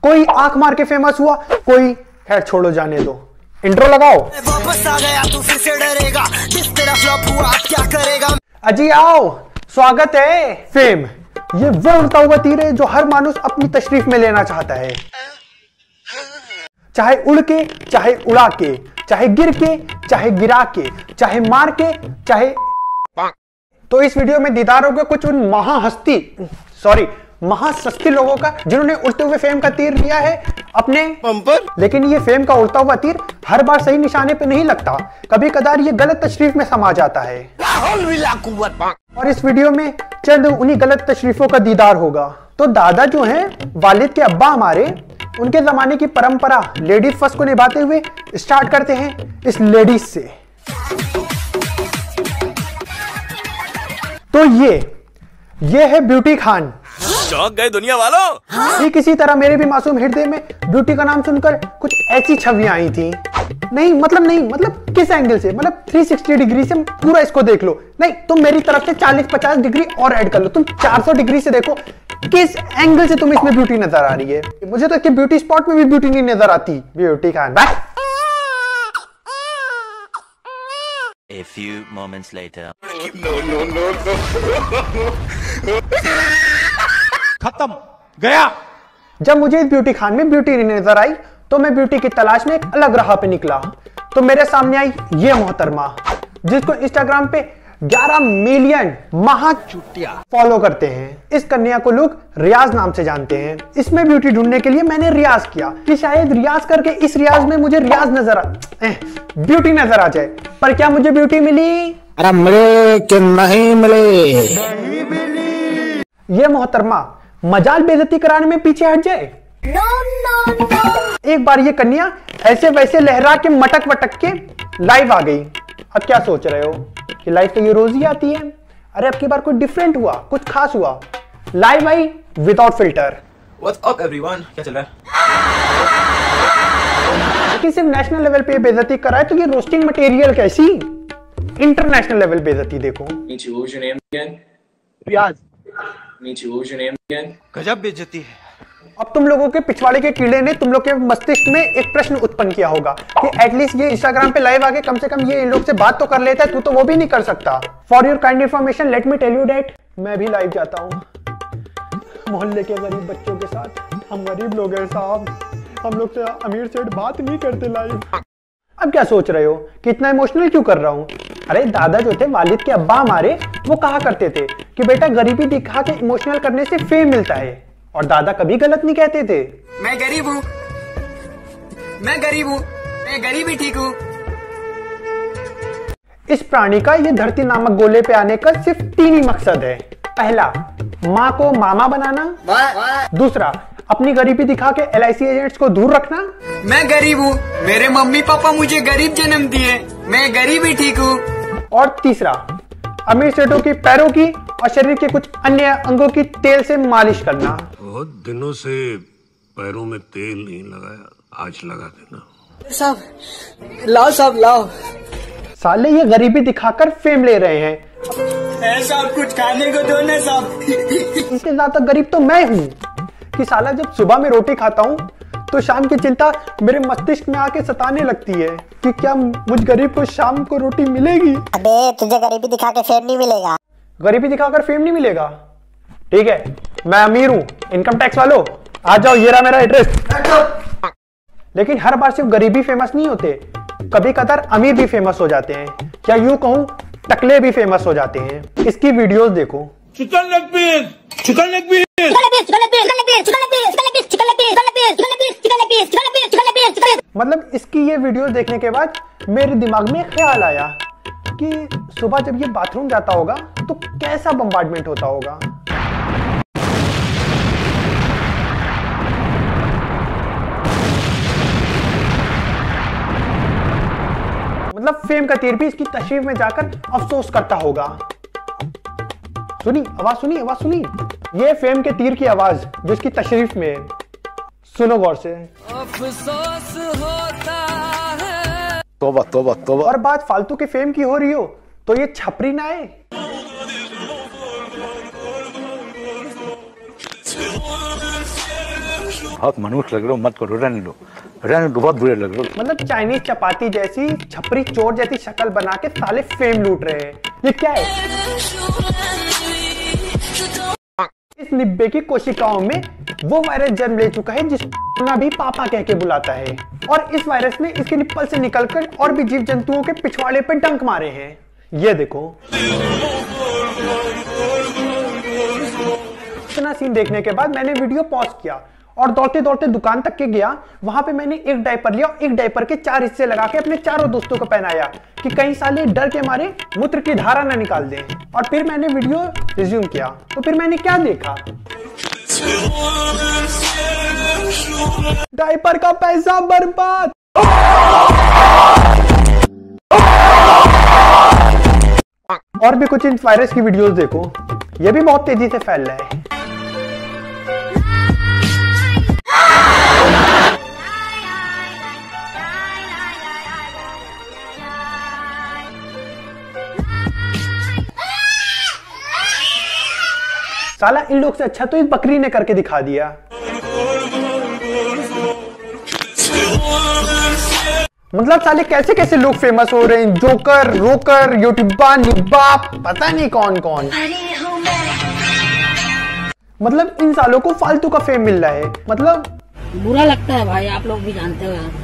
कोई आंख मार के फेमस हुआ, कोई खैर छोड़ो जाने दो। इंट्रो लगाओ। वापस आ गया तू फिर से डरेगा, जिस तेरा फ्लॉप हुआ आप क्या करेगा। अजी आओ, स्वागत है। फेम ये वो उड़ता हुआ तीर है जो हर मानुस अपनी तशरीफ में लेना चाहता है, चाहे उड़ के, चाहे उड़ा के, चाहे गिर के, चाहे गिरा के, चाहे मार के, चाहे। तो इस वीडियो में दीदार होगा कुछ उन महासस्ती लोगों का जिन्होंने उड़ते हुए फेम का तीर लिया है अपने पंपर। लेकिन ये फेम का उड़ता हुआ तीर हर बार सही निशाने पे नहीं लगता, कभी कदार ये गलत तशरीफ में समा जाता है। और इस वीडियो में चंद उन्हीं गलत तशरीफों का दीदार होगा। तो दादा जो हैं, वालिद के अब्बा हमारे, उनके जमाने की परंपरा लेडीज फर्स्ट को निभाते हुए स्टार्ट करते हैं इस लेडीज से। तो ये है ब्यूटी खान। चौंक गए दुनिया वालों। ये किसी तरह मेरे भी मासूम हृदय में ब्यूटी का नाम सुनकर कुछ ऐसी छवियां आई थी। नहीं मतलब किस एंगल से, मतलब 360 डिग्री से पूरा इसको देख लो। नहीं, तुम मेरी तरफ से 40-50 डिग्री और ऐड कर लो, तुम 400 डिग्री से देखो किस एंगल से तुम्हें इसमें ब्यूटी नजर आ रही है। मुझे तो ब्यूटी स्पॉट में भी ब्यूटी नहीं नजर आती। Beauty Khan A few moments later. खत्म गया। जब मुझे इस ब्यूटी खान में ब्यूटी नहीं नजर आई तो मैं ब्यूटी की तलाश में एक अलग राह पे निकला। तो मेरे सामने आई ये मोहतरमा जिसको इंस्टाग्राम पे 11 मिलियन महाचुटिया फॉलो करते हैं। इस कन्या को लोग रियाज नाम से जानते हैं। इसमें ब्यूटी ढूंढने के लिए मैंने रियाज किया कि शायद रियाज करके इस रियाज में मुझे ब्यूटी नजर आ जाए। पर क्या मुझे ब्यूटी मिली? अरे मिले कि नहीं मिले? ये मोहतरमा मजाल बेइज्जती कराने में पीछे हट जाए। एक बार ये कन्या ऐसे वैसे लहरा के मटक वटक के लाइव आ गई। अब क्या सोच रहे हो कि लाइव तो ये रोज ही आती है? अरे अब की बार कुछ डिफरेंट हुआ, कुछ खास हुआ। Live I without filter. What's up everyone? क्या चल रहा है? लेकिन सिर्फ नेशनल लेवल पे बेइज्जती कराए तो ये रोस्टिंग मटेरियल कैसी इंटरनेशनल लेवल बेइज्जती देखो। प्याज गजब बेइज्जती है। अब तुम लोगों के पिछवाड़े के कीड़े ने तुम लोग के मस्तिष्क में एक प्रश्न उत्पन्न किया होगा कि एटलीस्ट ये इंस्टाग्राम पे लाइव आके कम से कम ये इन लोग से बात तो कर लेता है, तू तो वो भी नहीं कर सकता। For your kind information let me tell you that मैं भी लाइव जाता हूँ मोहल्ले के गरीब बच्चों के साथ। हम गरीब लोग हैं साहब, हम लोग से अमीर सेठ बात नहीं करते लाइव। अब क्या सोच रहे हो कि इतना इमोशनल क्यों कर रहा हूँ? अरे दादा जो थे, वालिद के अब्बा हमारे, वो कहा करते थे कि बेटा गरीबी दिखा के इमोशनल करने से फेम मिलता है। और दादा कभी गलत नहीं कहते थे। मैं गरीब हूँ, मैं गरीब ही ठीक हूँ। इस प्राणी का ये धरती नामक गोले पे आने का सिर्फ 3 ही मकसद है। पहला, माँ को मामा बनाना। दूसरा, अपनी गरीबी दिखा के LIC एजेंट्स को दूर रखना। मैं गरीब हूँ, मेरे मम्मी पापा मुझे गरीब जन्म दिए, मैं गरीब ही ठीक हूँ। और तीसरा, अमीर सेठों की पैरों की और शरीर के कुछ अन्य अंगों की तेल से मालिश करना। बहुत दिनों से पैरों में तेल नहीं लगाया, आज लगा देना। साहब लाओ। साले ये गरीबी दिखाकर फेम ले रहे हैं। साहब कुछ खाने को दो ना साहब। इससे ज्यादा गरीब तो मैं हूँ कि साला जब सुबह में रोटी खाता हूँ तो शाम की चिंता मेरे मस्तिष्क में आके सताने लगती है कि क्या मुझ गरीब को शाम को रोटी मिलेगी। अबे तुझे गरीबी दिखा के फेम नहीं मिलेगा। गरीबी दिखाकर फेम नहीं मिलेगा? ठीक है, मैं अमीर हूँ, इनकम टैक्स वालों आ जाओ, ये रहा मेरा एड्रेस। लेकिन हर बार सिर्फ गरीबी फेमस नहीं होते, कभी कदार अमीर भी फेमस हो जाते हैं, या यूं कहूं टकले भी फेमस हो जाते हैं। इसकी वीडियोस देखो। Chicken leg piece. मतलब इसकी ये वीडियोस देखने के बाद मेरे दिमाग में ख्याल आया कि सुबह जब ये बाथरूम जाता होगा तो कैसा बम्बार्डमेंट होता होगा। मतलब फेम का तीर भी इसकी तशरीफ में जाकर अफसोस करता होगा। सुनी आवाज सुनी, ये फेम के तीर की आवाज जो इसकी तशरीफ में है। सुनो गौर से। अफसोस होता है। तोबा। और बात फालतू के फेम की हो रही हो तो ये छपरी ना है। बहुत मनुष्य लग रहे हो, मत करो, रहने दो, बहुत बुरे लग रहे हो। मतलब चाइनीज चपाती जैसी छपरी चोर जैसी शक्ल बना के साले फेम लूट रहे हैं, ये क्या है? इस निब्बे की कोशिकाओं में वो वायरस जन्म ले चुका है जिसको भी पापा कह के बुलाता है, और इस वायरस ने इसके निप्पल से निकलकर और भी जीव जंतुओं के पिछवाड़े पर डंक मारे हैं। ये देखो। इतना सीन देखने के बाद मैंने वीडियो पॉज किया और दौड़ते दौड़ते दुकान तक के गया। वहां पे मैंने एक डायपर लिया और एक डायपर के 4 हिस्से लगा के अपने चारों दोस्तों को पहनाया कि कहीं साले डर के मारे मूत्र की धारा न निकाल दें। और फिर मैंने वीडियो रिज्यूम किया तो फिर मैंने क्या देखा, डायपर का पैसा बर्बाद। और भी कुछ इस वायरस की वीडियोस देखो, ये भी बहुत तेजी से फैल रहा है। साला इन लोग से अच्छा तो इस बकरी ने करके दिखा दिया। मतलब साले कैसे कैसे लोग फेमस हो रहे हैं, जोकर, रोकर, यूट्यूबा, निब्बा, पता नहीं कौन कौन। मतलब इन सालों को फालतू का फेम मिल रहा है। मतलब बुरा लगता है भाई, आप लोग भी जानते हो यार।